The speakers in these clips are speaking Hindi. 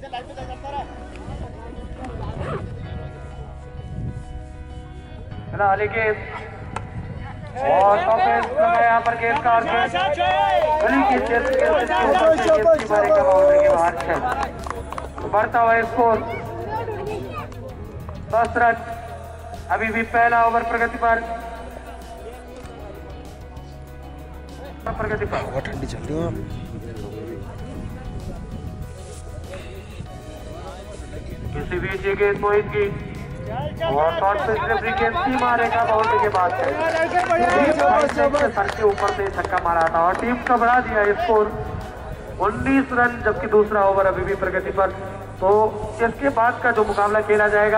फिलहाल गेंद और यहाँ पर गेंद का गली की बाउंड्री के बाहर 6 बढ़ता हुआ स्कोर 10 रन। अभी भी पहला ओवर प्रगति पर ठंडी चल रही है। किसी बीच ये गेंद मोहित की और शॉर्ट पे डिलीवरी गेंद सी मारेगा बाउंड्री के बाद सर के ऊपर से छक्का मारा था और टीम का बढ़ा दिया स्कोर 19 रन, जबकि दूसरा ओवर अभी भी प्रगति पर। तो इसके बाद का जो मुकाबला खेला जाएगा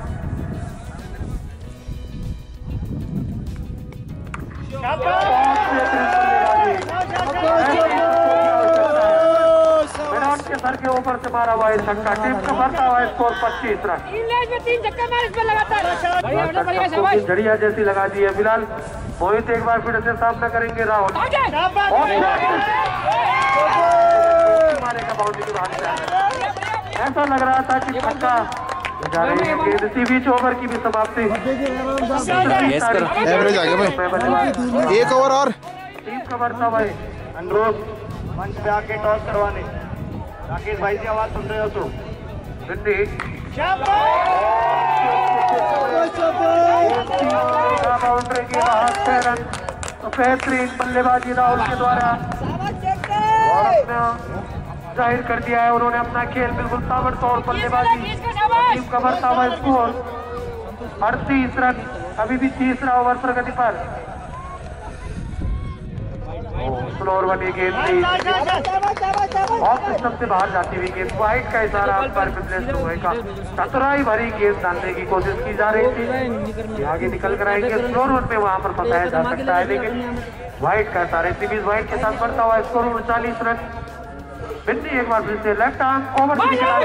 के सर के ऊपर से मारा हुआ छक्का, टीम का बढ़ता हुआ स्कोर 25 रन। 3 छक्का मारे इस पर लगातार जड़िया जैसी लगा दी है। फिलहाल मोहित एक बार फिर से सामना करेंगे राहुल मारेगा बाउंड्री के बाहर। ऐसा लग रहा था कि छक्का जा रही है गेंद। इसी बीच ओवर की भी समाप्ति। एवरेज आ गया। एक ओवर और टीम का बढ़ता हुआ अनुरोध मंच पे आके टॉस करवाने। राकेश भाई की आवाज सुन रहे हो तो बाउंड्री के बाहर 6 रन। तो बेहतरीन बल्लेबाजी राहुल के द्वारा और अपना जाहिर कर दिया है। उन्होंने अपना खेल बिल्कुल ताबड़तोड़ बल्लेबाजी। टीम का बढ़ता हुआ स्कोर 38 रन। अभी भी तीसरा ओवर प्रगति पर। स्लोर बनी गेंद थी ऑफ सिस्टम से बाहर जाती हुई गेंद। वाइड का इशारा पर का चतुराई भरी गेंद डालने की कोशिश की जा रही थी। आगे निकल कर आएंगे स्लोर में, वहां पर फंसाया जा सकता है, लेकिन वाइड का इशारा इसी बीच वाइड के साथ बढ़ता हुआ स्कोर 39 रन। बिन्नी एक बार फिर से left arm over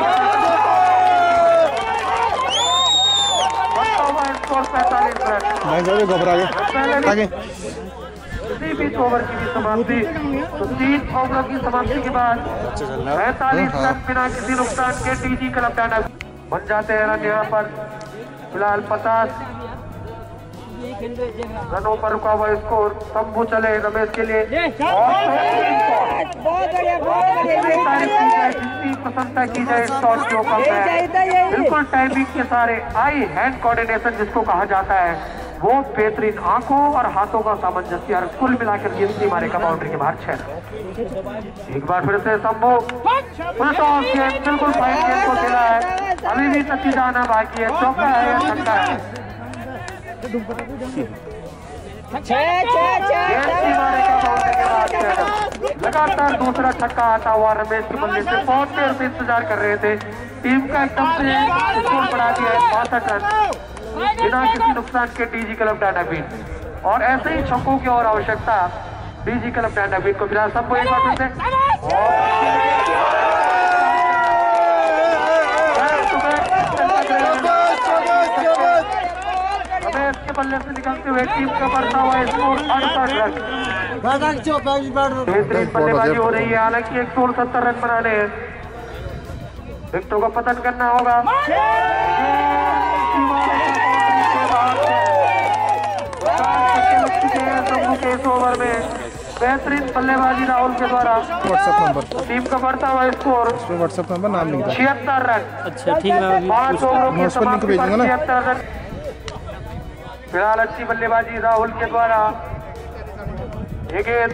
score 45 run. घबरा गए। इसी बीच ओवर की भी समाप्ति। तो 3 ओवरों की समाप्ति के बाद 45 रन बिना किसी नुकसान के टीजी क्लब टाटा बन जाते हैं रन। यहाँ पर फिलहाल 50 रनों पर रुका हुआ स्कोर। शंभू चले रमेश के लिए जितनी प्रशंसा की जाए शॉट जो कम है। बिल्कुल टाइमिंग के सारे आई हैंड कोऑर्डिनेशन जिसको कहा जाता है वो बेहतरीन, आंखों और हाथों का सामंजस्य और कुल मिलाकर गेंद मारेगा बाउंड्री के बाहर 6। एक बार फिर से शंभू बिल्कुल फाइन गेंद को खेला है। अभी भी नतीजा आना बाकी है। चौका है या छक्का है? लगातार दूसरा छक्का आता हुआ रमेश के बल्ले से बहुत देर से इंतजार कर रहे थे। टीम का एकदम से स्कोर बढ़ा दिया है 62 रन बिना किसी नुकसान के टीजी क्लब टाटापीठ। और ऐसे ही छक्कों की और आवश्यकता टीजी क्लब टाटापीठ को। फिलहाल सबको एक बार फिर से इसके बल्ले से निकलते हुए टीम का बढ़ता हुआ स्कोर 68 रन। बेहतरीन बल्लेबाजी हो रही है। हालांकि 170 रन बनाने हैं। विकेटों को पतन करना होगा। इस ओवर में बेहतरीन बल्लेबाजी राहुल के द्वारा। व्हाट्सएप नंबर टीम का बढ़ता हुआ स्कोर व्हाट्सएप नंबर नाम लिखा 76 रन। अच्छा ठीक है, 5 ओवरों की समाप्ति पर 76 रन। फिलहाल अच्छी बल्लेबाजी राहुल के द्वारा। ये गेंद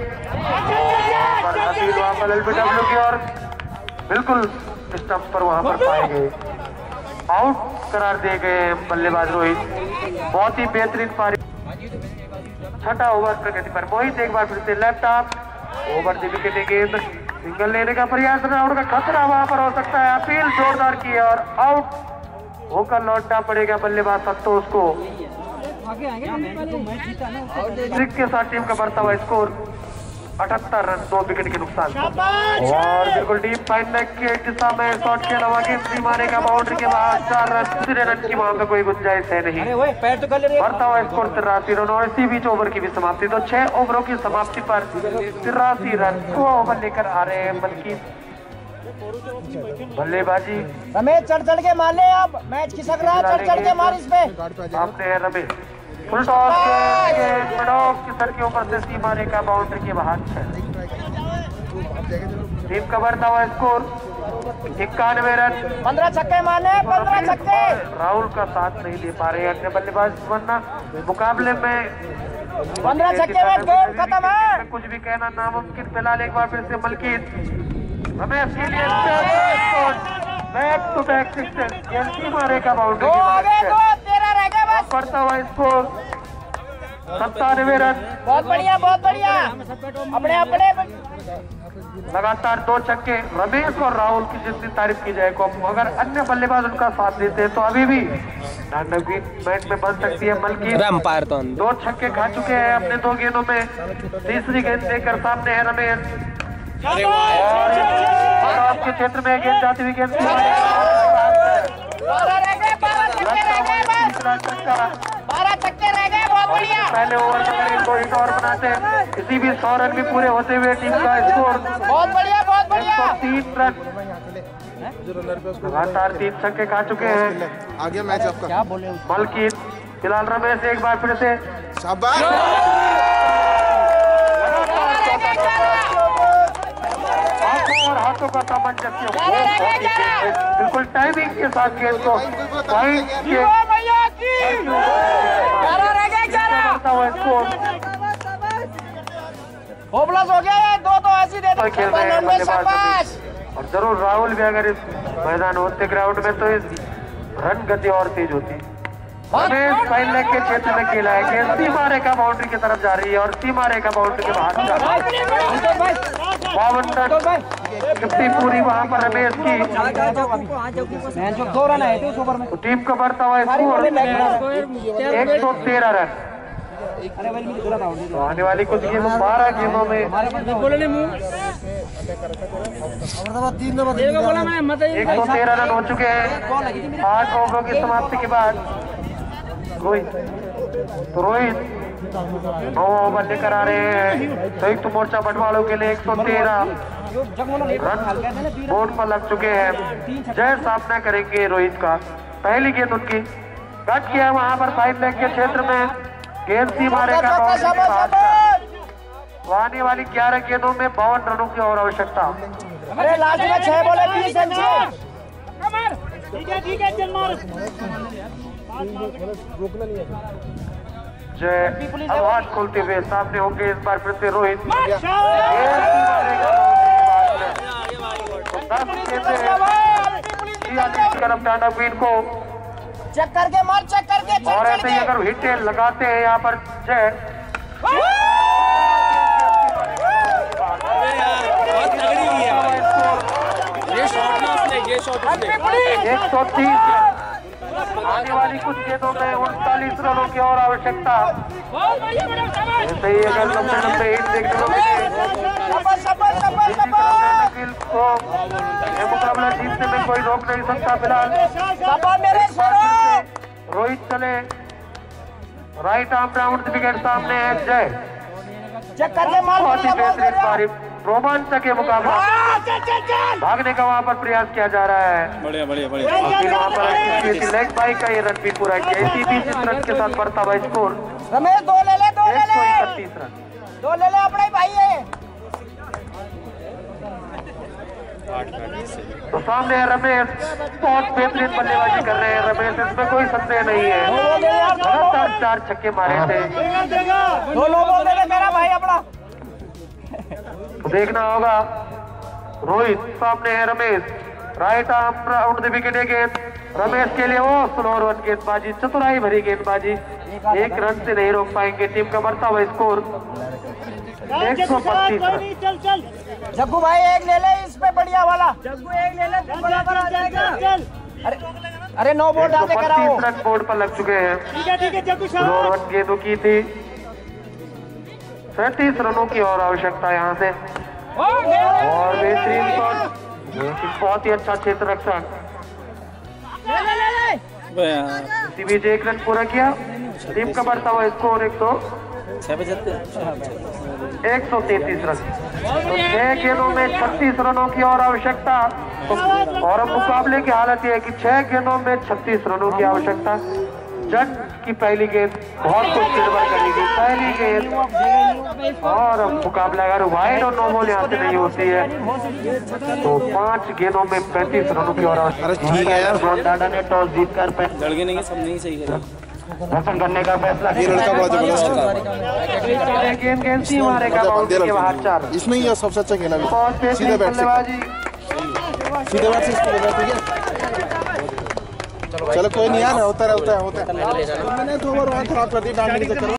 LBW की और बिल्कुल स्टंप पर वहां पर पाए गए, आउट करार दिए गए बल्लेबाज रोहित। बहुत ही बेहतरीन पारी। 6ठा ओवर प्रगति पर। मोहित एक बार फिर से left arm over the wicket. गेंद सिंगल लेने का प्रयास, आउट का खतरा वहां पर हो सकता है। अपील जोरदार की है और आउट होकर लौटना पड़ेगा बल्लेबाज संतोष को। ट्रिक के साथ टीम का बढ़ता हुआ स्कोर 78 रन, 2 विकेट के नुकसान। और बिल्कुल डीप फाइन नेक के दिशा में शॉट के अलावा गेंद मारने का बाउंड्री के बाद 4 रन। दूसरे रन की वहां पर कोई गुंजाइश है नहीं। बढ़ता हुआ स्कोर 83 रन और इसी बीच ओवर की भी समाप्ति। तो 6 ओवरों की समाप्ति पर 83 रन 2 ओवर लेकर आ रहे हैं बल्कि बल्लेबाजी रमेश चढ़ चढ़ के मार ले, अब मैच खिसक रहा है, चढ़ चढ़ के मार इस पे। सामने है रमेश, फुल टॉस के सर के ऊपर से सीमा रेखा बाउंड्री के बाहर 6। टीम का बढ़ता हुआ स्कोर 91 रन। 15 छक्के मारने, 15 छक्के। राहुल का साथ नहीं दे पा रहे अन्य बल्लेबाज, वरना मुकाबले में 15 छक्के में गेम खत्म है। कुछ भी कहना नामुमकिन। फिलहाल एक बार फिर से मलकीत रमेश के लिए बैक टू बैक सिक्सर, सीमा रेखा बाउंड्री के बाहर 13 रह गए बस। बढ़ता हुआ स्कोर 97 रन। बहुत बढ़िया, बहुत बढ़िया। अपने अपने लगातार 2 छक्के। रमेश और राहुल की जितनी तारीफ की जाए को, अगर अन्य बल्लेबाज उनका साथ देते हैं तो अभी भी मैच में बन सकती है। मलकीत अंपायर तो 2 छक्के खा चुके हैं अपने 2 गेंदों में। तीसरी गेंद लेकर सामने है रमेश और आपके क्षेत्र में गेंद जाती हुई गेंद 12 छक्के रह गए, बहुत बढ़िया। पहले ओवर में अगर इनको हिट और बनाते हैं, इसी भी 100 रन भी पूरे होते हुए टीम का स्कोर बहुत बढ़िया, बहुत बढ़िया। 103 रन। लगातार 3 छक्के खा चुके हैं। आ गया मैच आपका। क्या बोले मलकीत फिलहाल रमेश एक बार फिर से शाबाश। और हाथों का सामंजस्य बिल्कुल टाइमिंग के साथ गेंद को पॉइंट के होपलेस हो गया है। 2 तो ऐसी दे दो। खेल रहे हैं बल्लेबाज। और जरूर राहुल भी अगर इस मैदान होते ग्राउंड में तो इस रन गति और तेज होती। रमेश फाइन लेग के क्षेत्र में खेला है, गेंद सीमा रेखा बाउंड्री की तरफ जा रही है और सीमा रेखा बाउंड्री के बाहर 52 रन। कितनी पूरी वहां पर रमेश की। 2 रन आए थे उस ओवर में। तो टीम का बढ़ता हुआ स्कोर 113 रन। तो आने वाली कुछ गेमों 12 गेमों में 113 रन हो चुके हैं 8 ओवरों की समाप्ति के बाद। रोहित 9 ओवर लेकर आ रहे हैं। संयुक्त मोर्चा बटवालों के लिए 113 रन बोर्ड पर लग चुके हैं। जय सामना करेंगे रोहित का। पहली गेंद उनकी कट किया वहां पर फाइन लेग के क्षेत्र में, गेंद सीमा रेखा बाउंड्री के बाहर। तो आने वाली 11 गेंदों में 52 रनों की और आवश्यकता। अरे लास्ट में 6 बॉले 20 रन चाहिए। ठीक है चल मार। जय आवाज खोलते हुए सामने होंगे इस बार फिर से रोहित। टाटा क्वीन को चेक करके मार, चेक करके। और ऐसे ही अगर हिट लगाते हैं यहाँ पर जय 130। आने वाली कुछ गेंदों में 39 रनों की और आवश्यकता। ऐसे ही अगर लंबे हिट देखने को ये मुकाबला जीतने में कोई रोक नहीं सकता। फिलहाल रोहित चले, राइट आर्म राउंड विकेट सामने है जय। चेक करके मार। बहुत ही बेहतरीन पारी, रोमांचक है मुकाबला। भागने का वहां पर प्रयास किया जा रहा है। बढ़िया बढ़िया वहां पर लेग बाई का ये रन भी पूरा किया। इसी बीच इस रन के साथ बढ़ता हुआ स्कोर रमेश 2 ले ले, 2 ले ले, 131 रन। 2 ले ले अपने भाई है। तो सामने है रमेश, बहुत बेहतरीन बल्लेबाजी कर रहे हैं रमेश, इसमें कोई संदेह नहीं है। लगातार 4 छक्के मारे थे। 2 लोगों ले ले मेरा भाई अपना। तो देखना होगा रोहित, सामने है Ramesh, right arm round the wicket. गेंद रमेश के लिए वो स्लो रन गेंदबाजी, चतुराई भरी गेंदबाजी, 1 रन से नहीं रोक पाएंगे। टीम का बढ़ता हुआ स्कोर 125 रन। जग्गू भाई 1 ले ले इस पे, बढ़िया वाला। जग्गू 1 ले ले, बराबर आ जाएगा। अरे 9 बोर्ड डाल के कराओ। 125 रन बोर्ड पर लग चुके हैं। ठीक है जग्गू स्लो रन गेंदों की थी। 37 रनों की और आवश्यकता यहाँ से। और बेहतरीन शॉट, बहुत ही अच्छा क्षेत्र रक्षक। इसी बीच 1 रन पूरा किया। टीम का बढ़ता हुआ स्कोर 133 रन। 6 गेंदों में 36 रनों की और आवश्यकता। और अब मुकाबले की हालत यह है कि 6 गेंदों में 36 रनों की आवश्यकता। जट की पहली गेंद बहुत कुछ निर्भर करेगी, पहली गेंद और अब मुकाबला अगर वाइड और नो बॉल यहाँ से नहीं होती है तो 5 गेंदों में 35 रनों की और अरे ठीक है यार, डाटा ने टॉस जीतकर लड़के नहीं सब नहीं सही है। रसन करने का फैसला ये लड़का बड़ा जबरदस्त है। गेंद गेंद सी मारेगा बाउंड्री के बाहर 4। इसमें ही सबसे अच्छा खेला भी, बहुत तेज सीधे बैट से, बल्लेबाजी। सीधे बैट से इसको लगा, ठीक है। चलो कोई नहीं यार, होता है। मैंने 2 बार वहाँ खराब कर दी डांडे के चक्कर में।